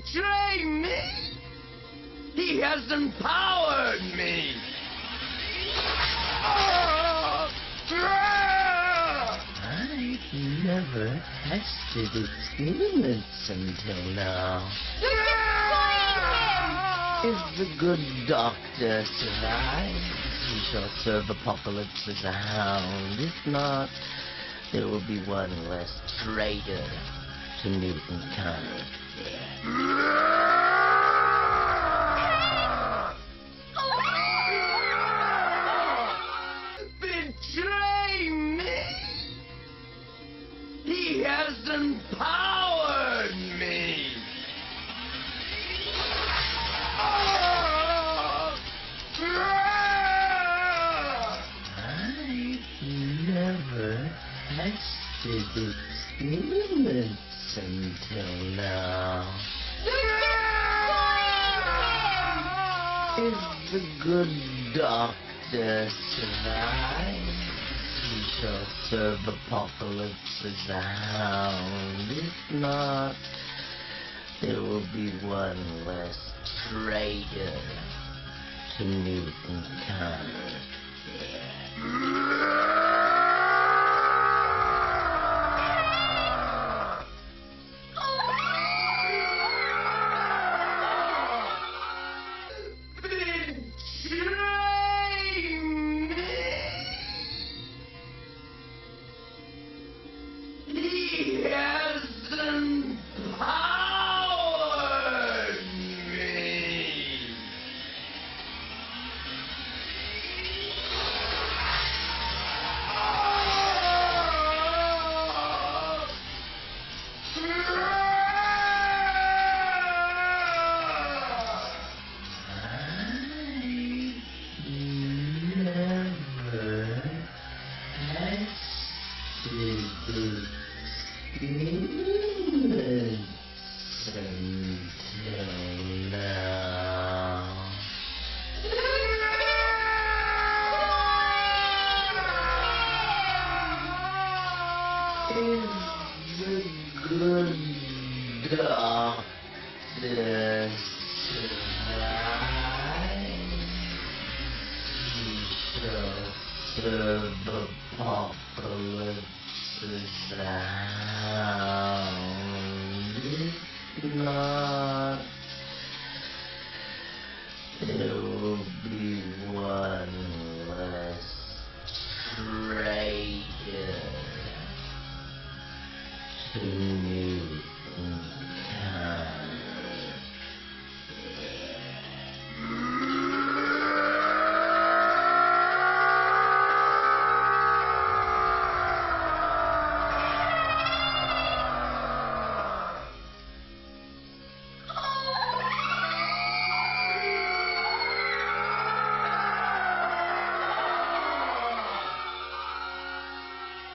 betray me. He has empowered me. I've never tested its limits until now. If the good doctor survives, he shall serve Apocalypse as a hound. If not, there will be one less traitor to mutant-kind. Betray me! He has empowered me! I've never tested its limits until now. If the good doctor survives, he shall serve Apocalypse as a hound. If not, there will be one less traitor to mutant-kind. He has empowered me. Good doctor survive, he shall serve Apocalypse as a hound. If not, there